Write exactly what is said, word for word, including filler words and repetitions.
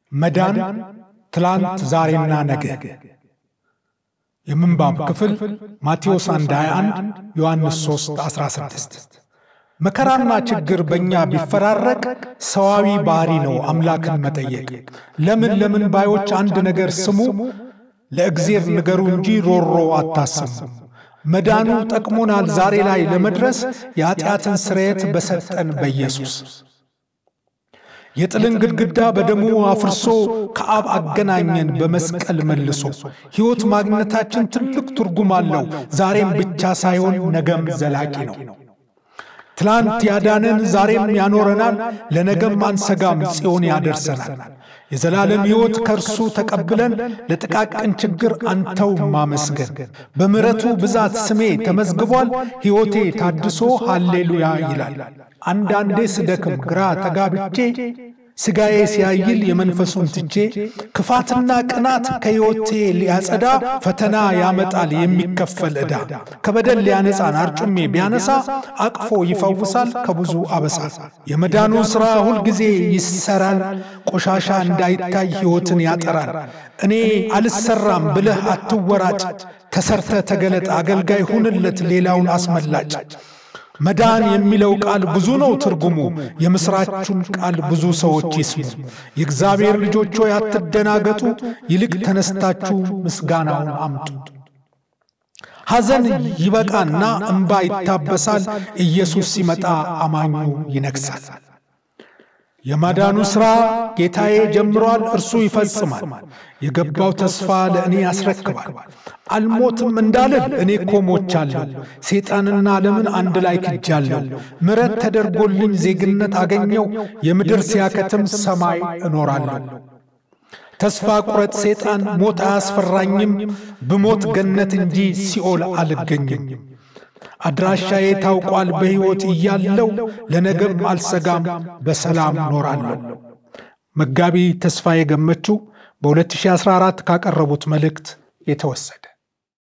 መዳን ትላንት ዛሬና ነገ የምንባብ ክፍል ማቴዎስ አንድ ሃያ አንድ ዮሐንስ ሶስት አስራ ስድስት መከራና ችግር በእኛ ቢፈራረቅ ሰዋዊ ባህሪ ነው አምላክን መጠየቅ ለምን ለምን ባዮች አንድ ነገር ስሙ ለእግዚአብሔር ንገሩ እንጂ ሮሮ አታስሙ መዳኑ ጠቅሞናል ዛሬ ላይ ለመድረስ የኃጢአትን ስርየት በሰጠን በኢየሱስ የጥልን ግድግዳ በደሙ አፍርሶ ከአብ አገናኘን በመስቀል መልሶ ሕይወት ማግኘታችን ትልቅ ትርጉም አለው ዛሬም ብቻ ሳይሆን ነገም ዘላቂ ነው ትላንት ያዳነን ዛሬም ያኖረናል ለነገም አንሰጋም ጽዮን ያደርሰናል የዘላለም ሕይወት ከርሱ ተቀብለን ለጥቃቅን ችግር አንተው ማመስገን በምሕረቱ ብዛት ስሜ ተመዝግቧል ሕይወቴ ታድሶ ሃሌሉያ ይላል አንዳንዴ ስደክም ግራ ተጋብቼ ስጋዬ ሲያይል የመንፈሱን ትቼ ክፋትና ቅናት ከሕይወቴ ሊያጸዳ ፈተና ያመጣል የሚከፈል ዕዳ ከበደል ሊያነጻን አርጩሜ ቢያነሳ አቅፎ ይፈውሳል ከብዙ አበሳ የመዳኑ ሥራ ሁል ጊዜ ይሰራል ቆሻሻ እንዳይታይ ሕይወትን ያጠራል እኔ አልሰራም ብለህ አትወራጭ ተሰርተ ተገለጥ አገልጋይ ሁንለት ሌላውን አስመላጭ መዳን የሚለው ቃል ብዙ ነው ትርጉሙ የምስራቹን ቃል ብዙ ሰዎች ይስሙ የእግዚአብሔር ልጆች ሆይ አትደናገጡ ይልቅ ተነስታችሁ ምስጋናውን አምጡ ሐዘን ይበቃና እንባ ይታበሳል ኢየሱስ ሲመጣ አማኙ ይነግሳል የማዳኑ ሥራ ጌታዬ ጀምሯል እርሱ ይፈጽማል የገባው ተስፋ ለእኔ ያስረክባል አልሞትም እንዳልል እኔ ኮሞቻለሁ ሰይጣንና ዓለምን አንድ ላይ ክጃለሁ ምሕረት ተደርጎልኝ ዜግነት አገኘው የምድር ሲያከትም ሰማይ እኖራለሁ ተስፋ ቁረጥ ሰይጣን ሞት አያስፈራኝም በሞት ገነት እንጂ ሲኦል አልገኝም አድራሻዬ ታውቋል በሕይወት እያለው ለነገም አልሰጋም በሰላም ኖራለሁ መጋቢ ተስፋዬ ገመቹ በ ሁለት ሺህ አስራ አራት ካቀረቡት መልእክት የተወሰደ